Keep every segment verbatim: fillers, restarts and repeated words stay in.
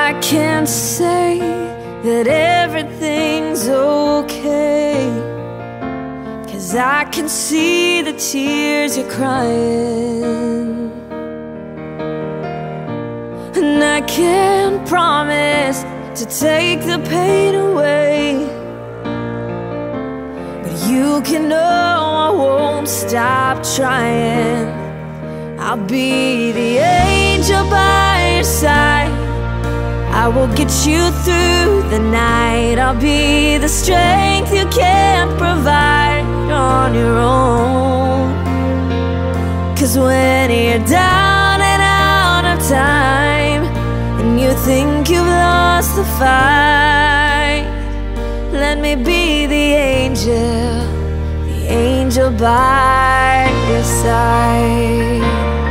I can't say that everything's okay, 'cause I can see the tears you're crying. And I can't promise to take the pain away, but you can know I won't stop trying. I'll be the angel by your side. I will get you through the night. I'll be the strength you can't provide on your own. 'Cause when you're down and out of time, and you think you've lost the fight, let me be the angel, the angel by your side.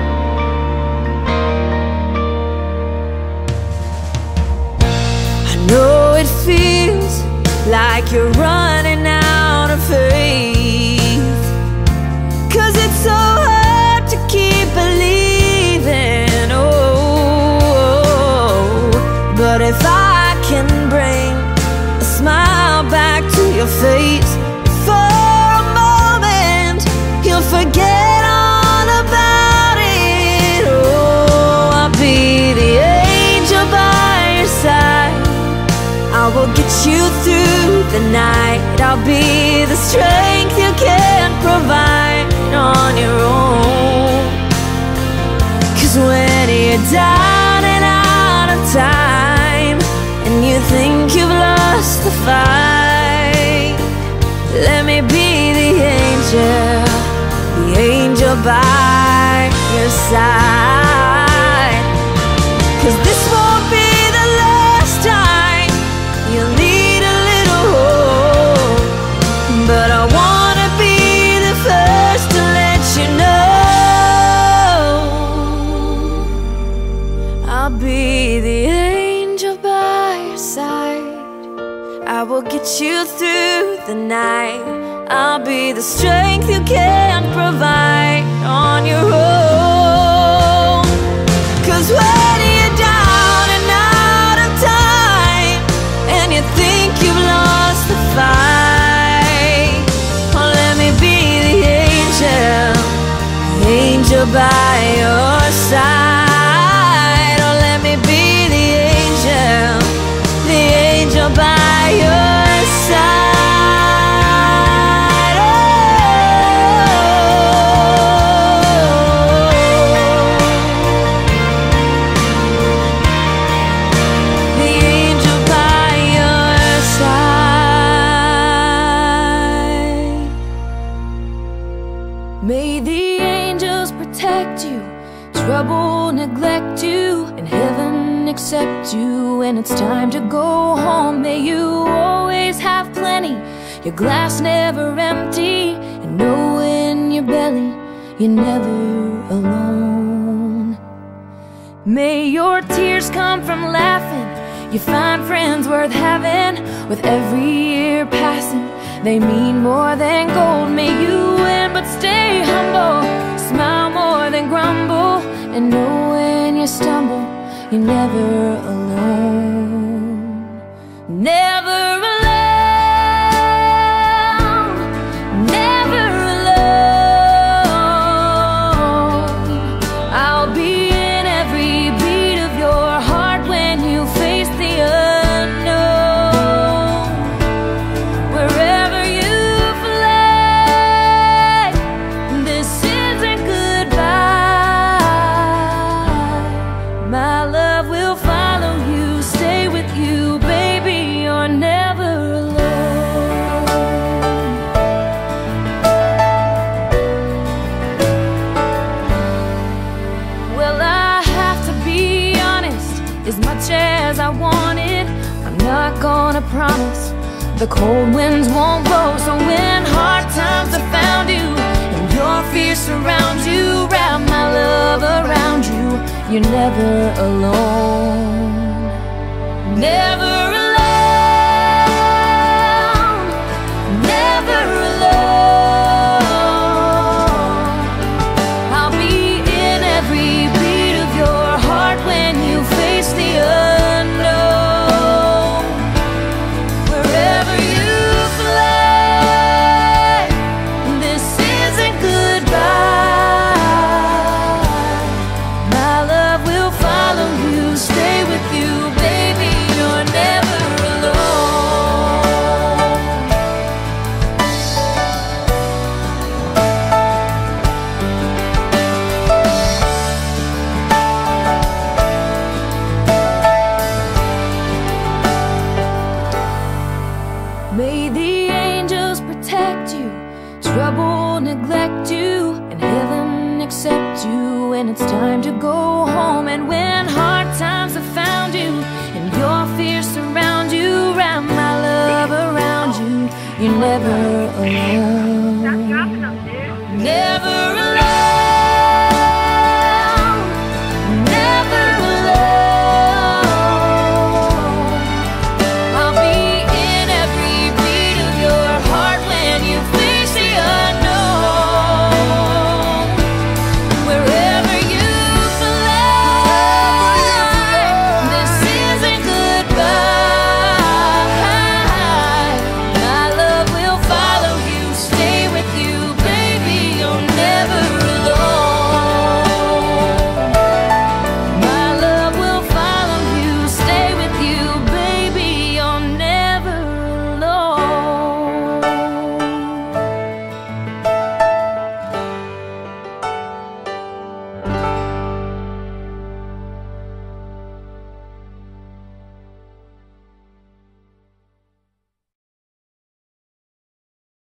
I know it feels like you're running out of faith, 'cause it's so hard to keep believing. Oh, but if I can bring a smile back to your face for a moment, you'll forget all about it. Oh, I'll be the angel by your side. I will get you through the night. I'll be the strength you can't provide on your own. 'Cause when you're down and out of time, and you think you've lost the fight, let me be the angel, the angel by your side. 'Cause this won't be the last time you'll need a little hope, but I wanna be the first to let you know I'll be the angel by your side. I will get you through the night. I'll be the strength you can't provide on your own. 'Cause when you're down and out of time, and you think you've lost the fight, oh, let me be the angel, the angel by your side. Oh, let me be the angel, the angel by your side. Oh, the angel by your side. May the angels protect you, trouble neglect you, and heaven accept you when it's time to go home. May you always have plenty, your glass never empty, and know in your belly you're never alone. May your tears come from laughing, you find friends worth having. With every year passing, they mean more than gold. May you win but stay humble, smile more than grumble, and know when you stumble you're never alone. Never alone, never alone. I'll be in every beat of your heart when you face the unknown. Wherever you fly, this isn't goodbye. My love will follow you, stay with you, baby, you're never alone. Well, I have to be honest, as much as I wanted, I'm not gonna promise the cold winds won't blow. So when hard times have found you, and your fears surround you, wrap my love around you, you're never alone. Never alone, never alone. I'll be in every beat of your heart when you face the unknown. never alone.